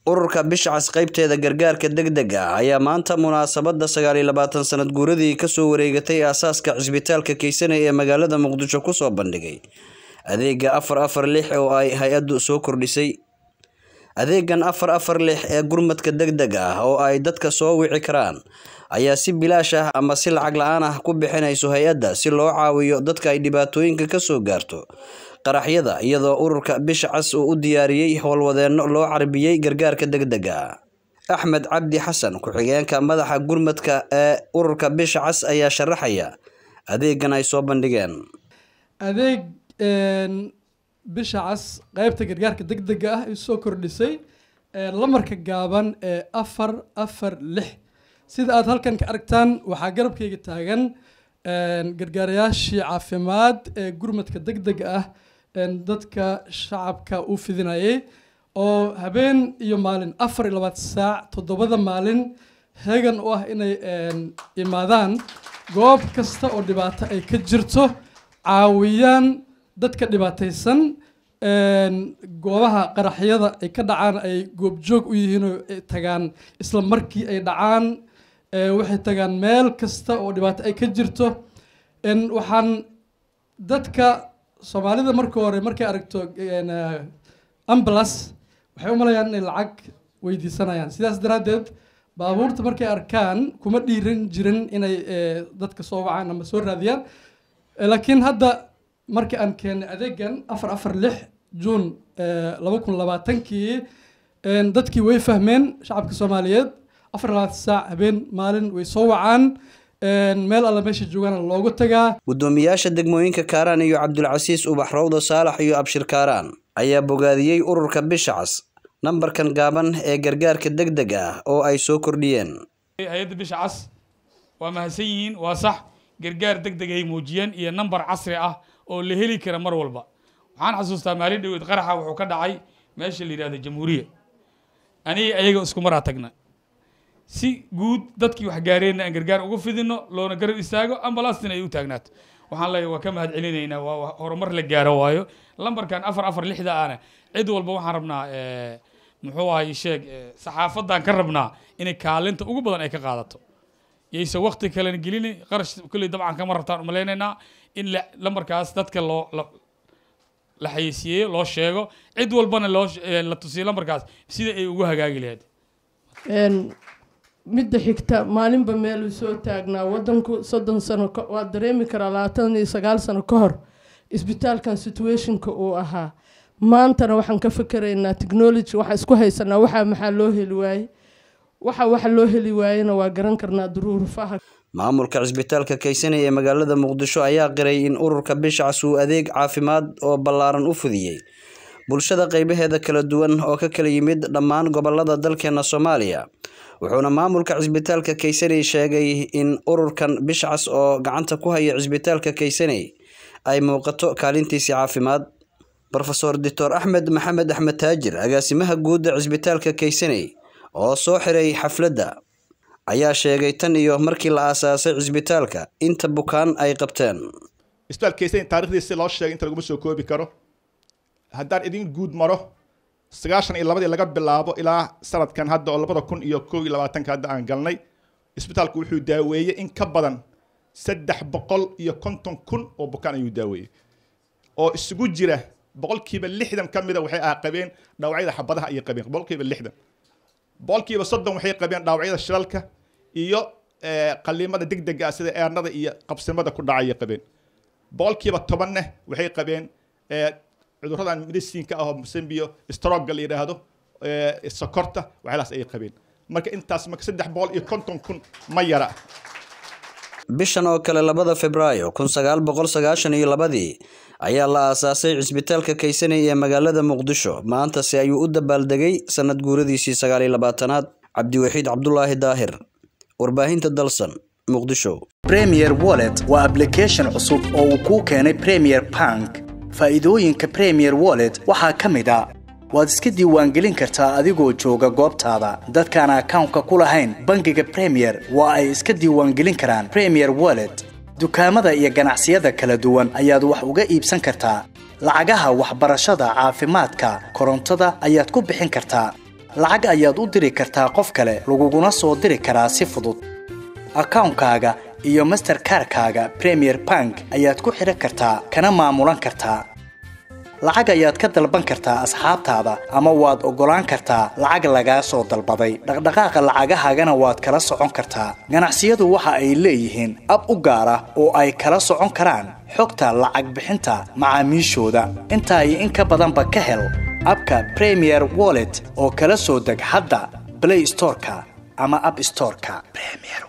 ururka Bishcas qaybteeda gargaarka degdega ayaa maanta munaasabada 29 sanad guuradii ka soo wareegatay aasaaska cisbitaalka Kaysane ee magaalada Muqdisho ku soo bandhigay adeega 446 oo ay hay'addu soo kordhisay. adeegan 446 ee gurmadka degdega ah oo ay dadka soo wici karaan ayaa si bilaash ah ama si lacag la'aan ah ku bixinayso hay'adda si loo caawiyo dadka ay dhibaatooyinka ka soo gaarto qaraxyada iyadoo ururka Bishcas uu u diyaariyay howlwadeeno loo carbiyay gargaarka degdega ah. Axmed Cabdi Xasan ku-xigeenka madaxa gurmadka ee ururka Bishcas ayaa sharaxaya adeegan ay soo bandhigeen. adeeg Bishcas qaybta gargaarka degdega ah soo kordhisay lamarka gaaban ee 446 sida aad halkan ka aragtaan waxaa garabkayga taagan gargaarayaashii caafimaad ee gurmadka degdega ah dadka shacabka u fidinayay oo habeen iyo maalin 24 saac 7 maalin heegan u ah inay imaadaan goob kasta oo dhibaato ay ka jirto caawiyaan dadka dhibaataysan goobaha qaraxyada ay ka dhacaan ay goobjoog u yihiin oo tagaan isla markii ay dhacaan waxay tagaan meel kasta oo dhibaato ay ka jirto waxaan dadka Soomaalida markay aragto ambulance waxay u malayaan inay lacag weydiisanayaan sidaas daraadeed baabuurta markay arkaan kuma dhiiran jirin inay dadka soo wacaan ama soo raadiyaan laakiin hadda markii aan keenay adeegan 446 June 2020kii dadkii way fahmeen shacabka Soomaaliyeed 24 saac habeen maalin way soo wacaan meel alla meesha joogaan loogu tagaa. Gudoomiyaasha degmooyinka Kaaraan iyo Cabdulcasiis Ubax Rawdo Saalax iyo Abshir Kaaraan ayaa bogaadiyay ururka Bishcas nambarkan gaaban ee gargaarka degdega ah oo ay soo kordhiyeen. hay'adda Bishcas waa mahadsan yihiin waa sax gargaar degdeg ay muujiyeen iyo nambar casri ah oo la heli kara mar walba. waxaan xasuustaa maalin dhaweyd qaraxa wuxuu ka dhacay meesha la yiraahdo Jamhuuriya aniga ayaga isku mar tagna si guud dadkii wax gaareen aan gargaar ugu fidino loona garab istaago ambalaastina ay u taagnaato waxaan leeyahay waa ka mahad celinaynaa waa horumar la gaaro waayo lambarkan 446 aana cid walba waxaan rabnaa muxuu ahay sheeg saxaafadan ka rabnaa inay kaalinta ugu badan ay ka qaadato yeysa waqti kale gelin qarash kulli dabcan kama rabtaan umaleynayna in lambarkaas dadka la xayisiyo loo sheego cid walbana la tusiyo lambarkaas sida ay ugu hagaagi lahayd midda xigta maalinba meel soo taagnaa wadanku 30 sano waa dareemi karaa 29 sano ka hor isbitaalkan situationka uu ahaa maantana waxaan ka fikiraynaa technology waxa isku haysanaa waxa maxaa loo heli waayay waxa loo heli waayayna waa garan karnaa duruufaha. maamulka cisbitaalka Kaysane ee magaalada Muqdisho ayaa qiray in ururka Bishcas uu adeeg caafimaad oo ballaaran u fudiyay bulshada qaybaheeda kala duwan oo ka kala yimid dhammaan gobolada dalkeena Soomaaliya. wuxuuna maamulka cisbitaalka Kaysane sheegay in ururkan Bishcas oo gacanta ku haya cisbitaalka Kaysane ay muuqato kaalintiisa caafimaad. Professor Dr. Ahmed Maxamed Ahmed Taajir agaasimaha guud ee cisbitaalka Kaysane oo soo xiray xafladda ayaa sheegay tan iyo markii la aasaasay cisbitaalka inta bukaan ay qabteen. isbitaalka Kaysane taariikhdiisa loo sheegay inta lagu soo koobi karo haddaan idin guud maro 92 laga bilaabo ilaa sanadkan hadda oo 2021 hadda aan galnay isbitaalku wuxuu daaweeyay in ka badan 350,000 oo bukaan ayuu daaweeyay oo isugu jira boqolkiiba 60 kamida waxay qabeen dhaawacyada xabadaha ay qabeen boqolkiiba 60 boqolkiiba 30 waxay qabeen dhaawacyada shilalka iyo qaliimada degdega ah sida eernada iyo qabsimada ku dhacay qabeen boqolkiiba 10 waxay qabeen cuduradan mediciinka ah oo musambiyo stroke la yiraahdo sokorta waxaas ay qabeen marka intaas marka 350,000 ma yara. bishan oo kale 2 Febraayo 1992 ayaa la aasaasay cisbitaalka Kaysane ee magaalada Muqdisho maanta si ayuu u dabaaldegay sanad guuradiisii 29aad. Cabdiwaxiid Cabdullaahi Daahir warbaahinta Dalsan Muqdisho. Premier Wallet waa application cusub oo uu ku keenay Premier Bank. faa'iidooyinka Premier Wallet waxaa ka mid ah waad iska diiwaangelin kartaa adigoo jooga goobtaada dadkaan account-ka ku lahayn bangiga Premier waa ay iska diiwaangelin karaan Premier Wallet dukaamada iyo ganacsiyada kala duwan ayaad wax uga iibsan kartaa lacagaha waxbarashada caafimaadka korontada ayaad ku bixin kartaa lacag ayaad u diri kartaa qof kale laguguna soo diri karaa si fudud akaunkaaga iyo Mastercard-kaaga Premier Bank ayaad ku xiran kartaa kana maamulan kartaa lacag ayaad ka dalban kartaa asxaabtaada ama waad ogolaan kartaa lacag laga soo dalbaday dhaqdhaqaaqa lacagahaagana waad kala socon kartaa ganacsiyadu waxa ay leeyihiin ab u gaar ah oo ay kala socon karaan xogta lacag bixinta macaamiishooda inta ay in ka badanba ka hel abka Premier Wallet oo kala soo deg hadda Play Store-ka ama App Store-ka Premier